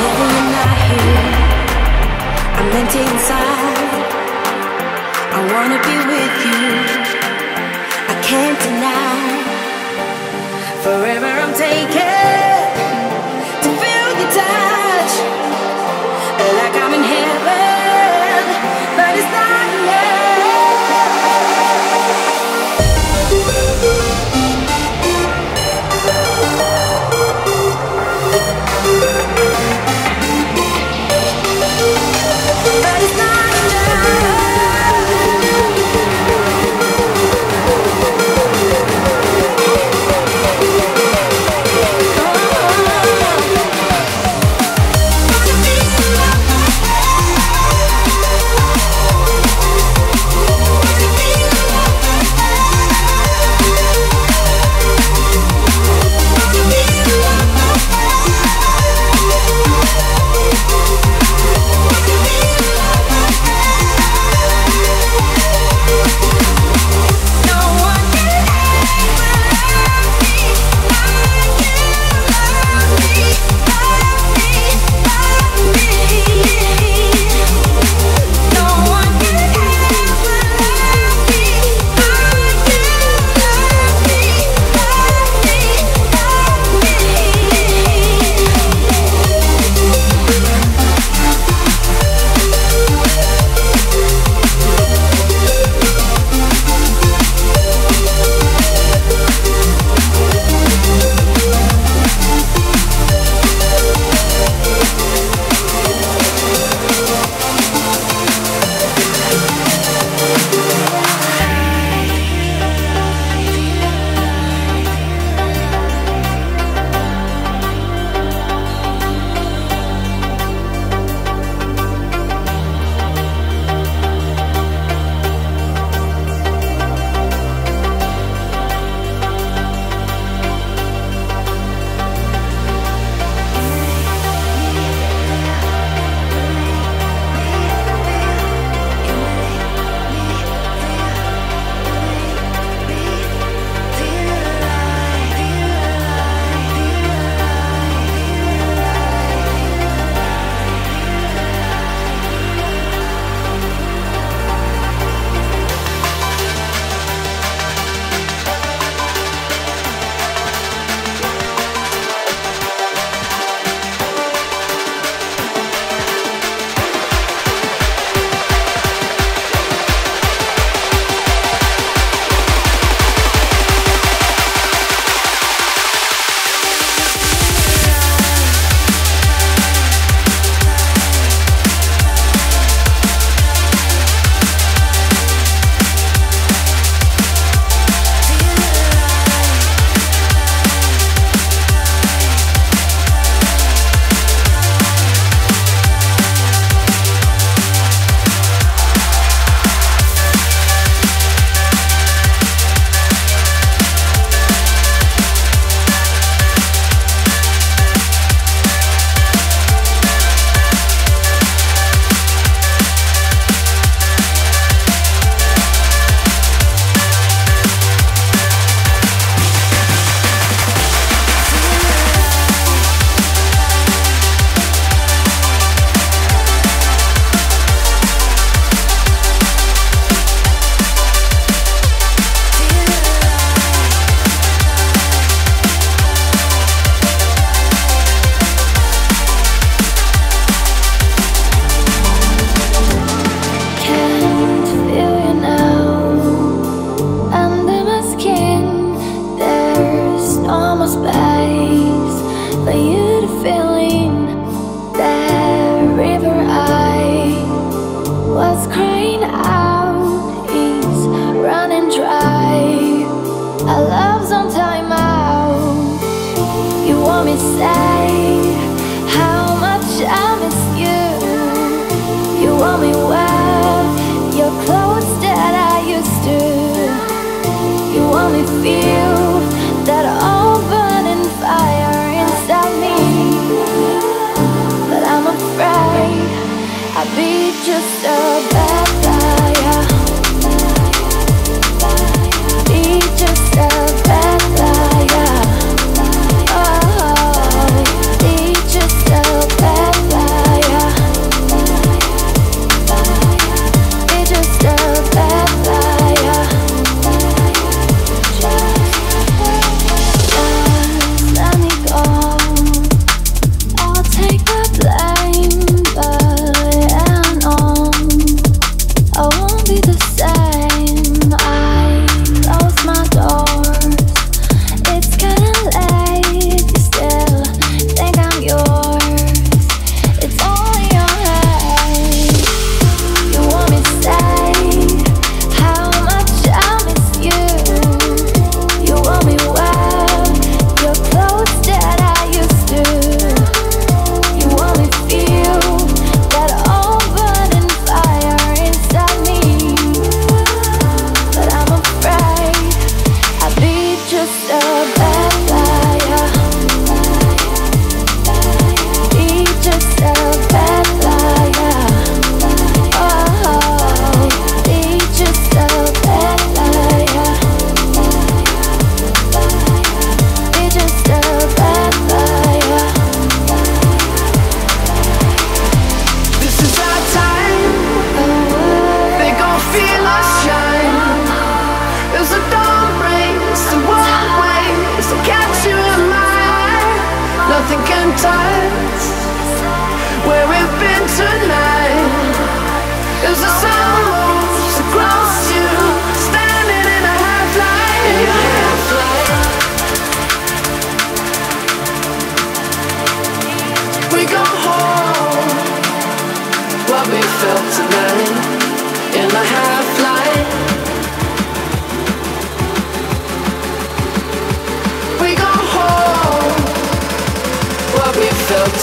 when you're not here. I'm empty inside. I wanna be with you. I can't deny. Forever I'm taken to feel your touch, like I'm in heaven, but it's not enough. But it's not enough. I'd be just a bad liar. Be just a bad liar. Oh, be just a bad liar.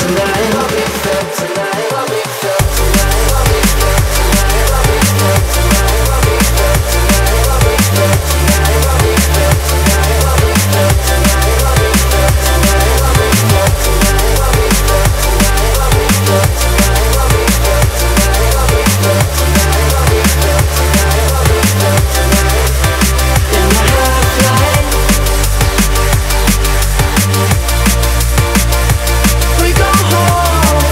We go home.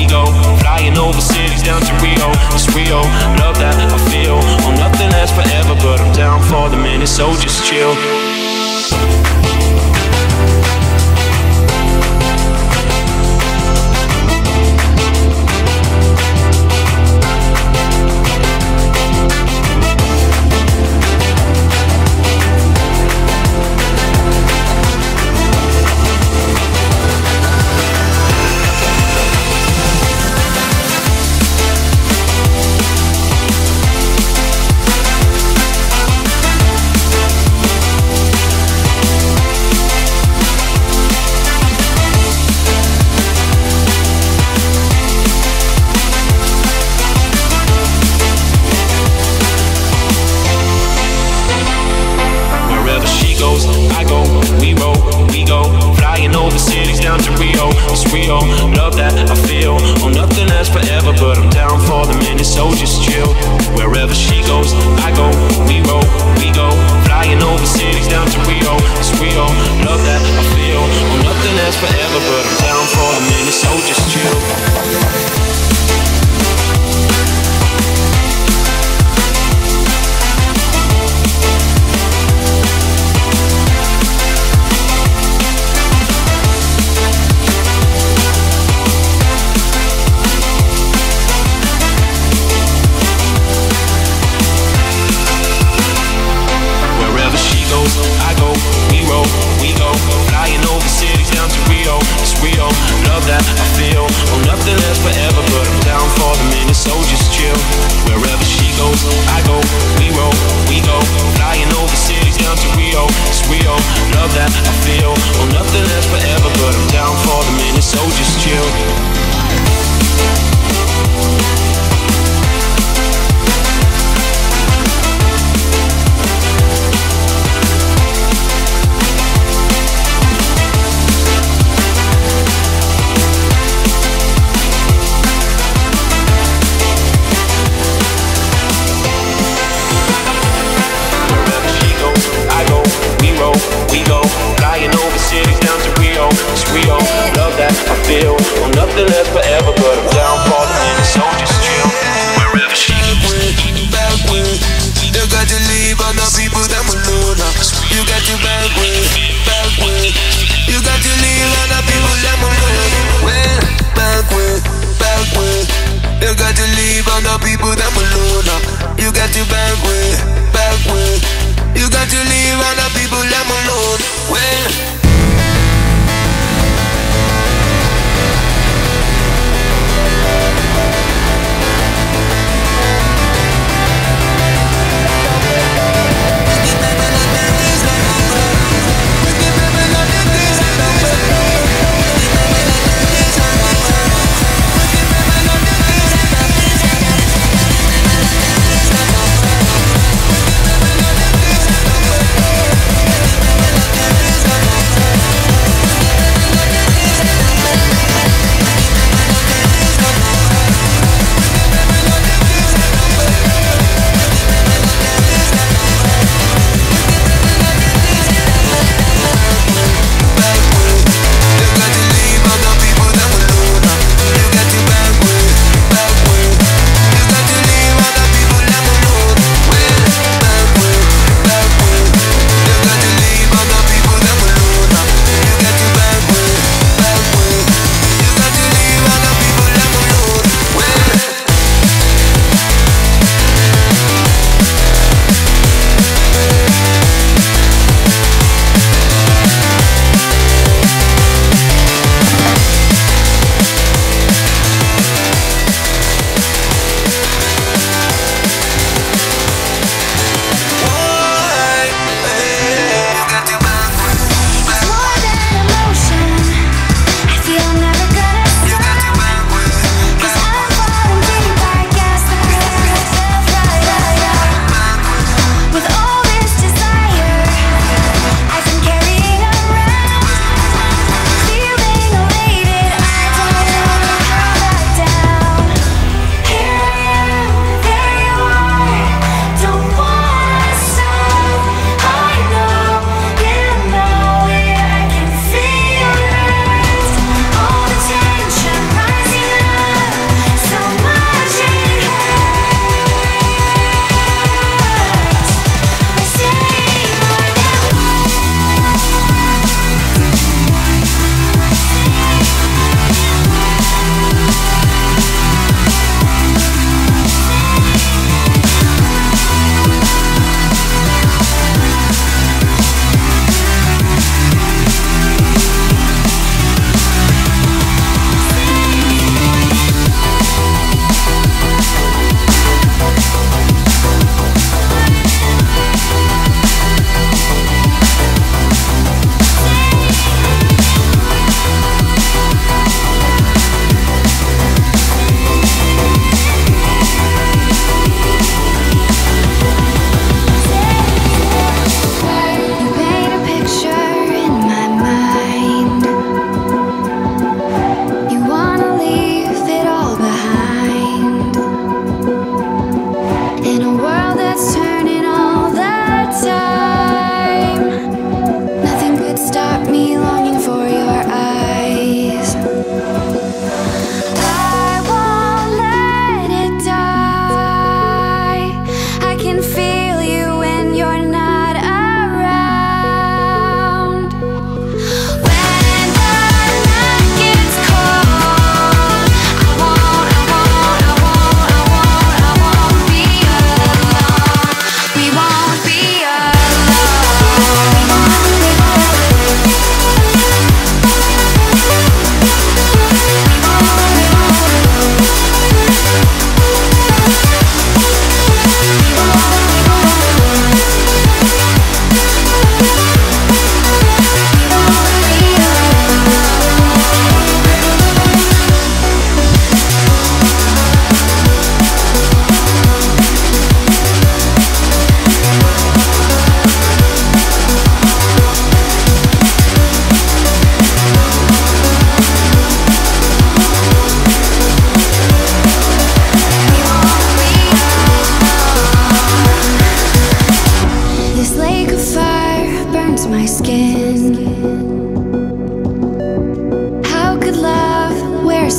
go. Flying over cities down to Rio. It's Rio, love that I feel. Oh, nothing lasts forever, but I'm down for the minute, so just chill. I go, we roll, we go. Flying over cities down to Rio. It's Rio, love that I feel. Oh, nothing lasts forever, but I'm down for the minute, so just chill. Wherever she goes, I go, we roll, we go. Flying over cities down to Rio. It's Rio, love that I feel. Oh, nothing lasts forever, but I'm down for the minute, so just chill. I go, we roll, we go. Flying over cities down to Rio. It's Rio, love that I feel. Oh, nothing lasts forever, but I'm down for the minute, so just chill. Wherever she goes, I go, we roll, we go. Flying over cities down to Rio. It's Rio, love that I feel. Oh, nothing lasts forever, but I'm down for the minute, so just chill. We go, flying over cities down to Rio. It's Rio, love that I feel. Oh, nothing lasts forever, but I'm down for the minute, so just chill. Wherever she goes. Backward, you got to leave all the people that were alone. You got to backward. You got to leave all the people that were alone. Well, backward. You got to leave all the people that were alone. You got to backward. You got to leave all the people that were alone. Well.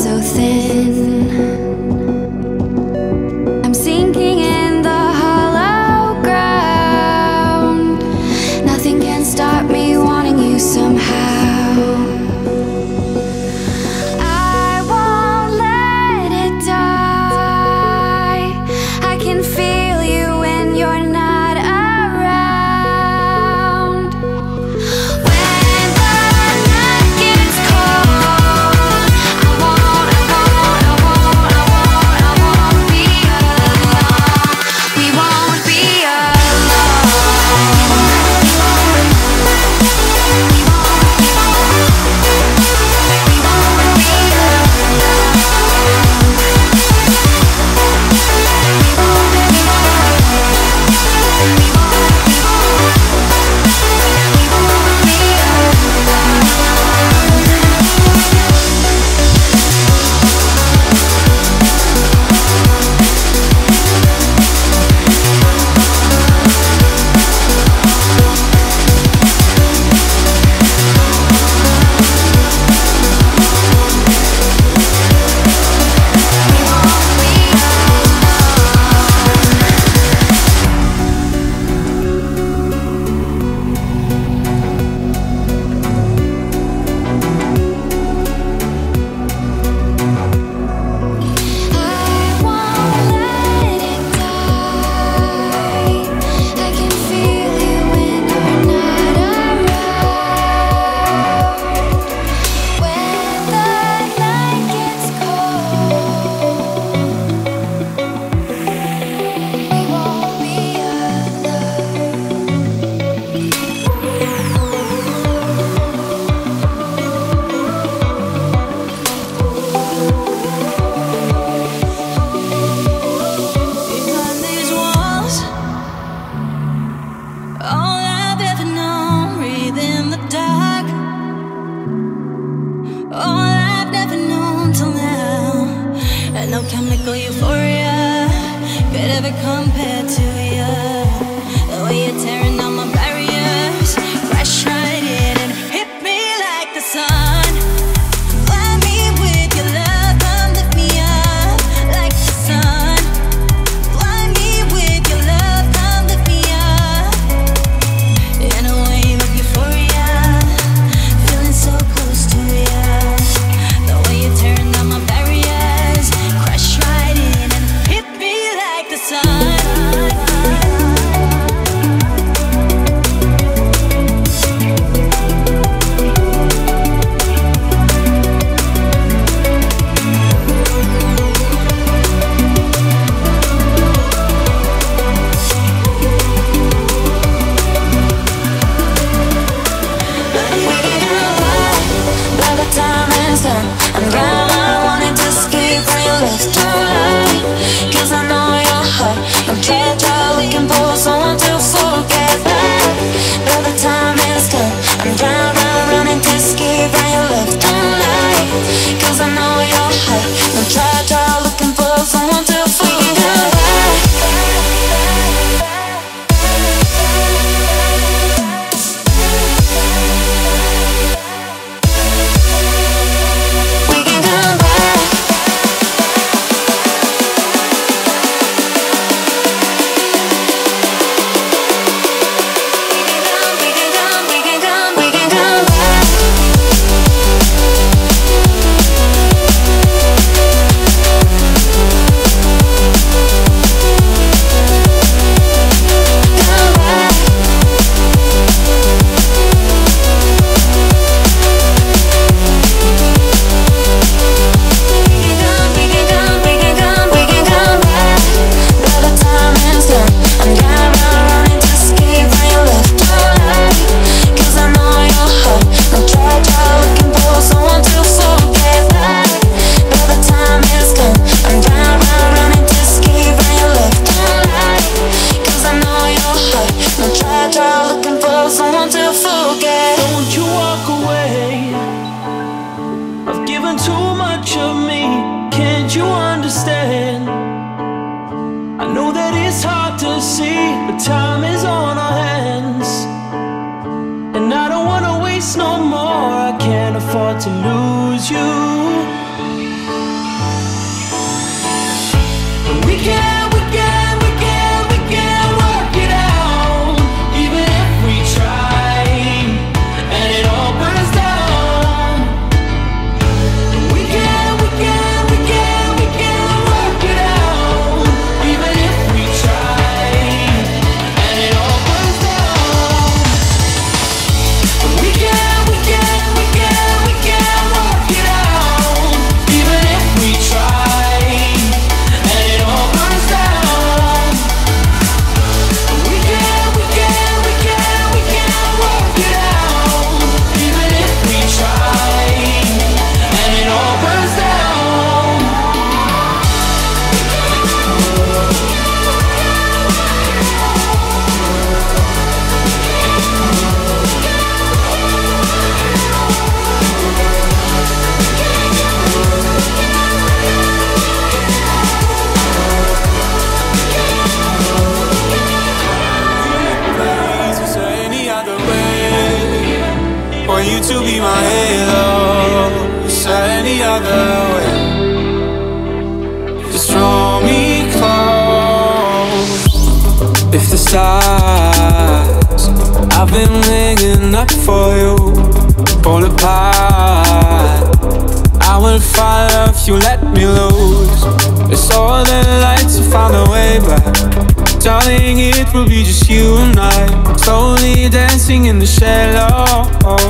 so thin. I'm sinking in the hollow ground. Nothing can stop me wanting you somehow. I won't let it die. I can feel you when you're not around. When the night gets cold, I won't be alone. We won't be chemical euphoria could ever compare to you. The way you're tearing down my barriers, crash right in and hit me like the sun. Fly me with your love, come lift me up like the sun. Fly me with your love, come lift me up. In a wave of euphoria, feeling so close to you. The way you're tearing down my barriers, crash right in and hit me like the sun. To lose you, been hanging up for you, pull apart. I will follow if you let me loose. It's all the lights have found a way back. Darling, it will be just you and I, slowly dancing in the shallow.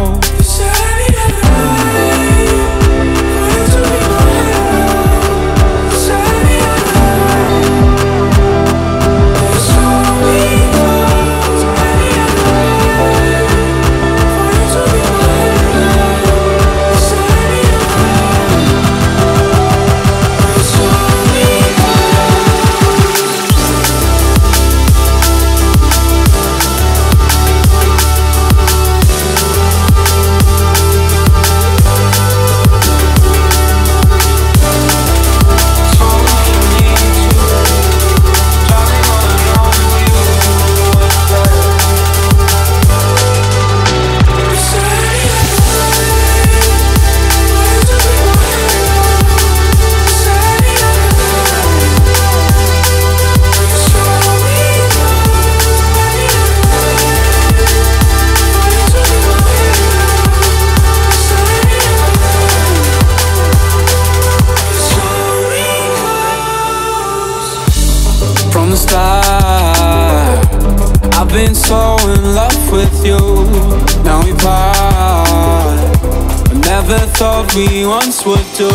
From the start, I've been so in love with you. Now we part, I never thought we once would do.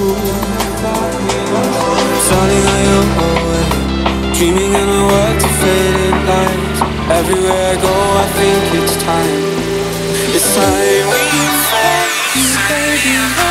Starting on your own, dreaming in a world of faded lights. Everywhere I go, I think it's time. It's time we face, baby.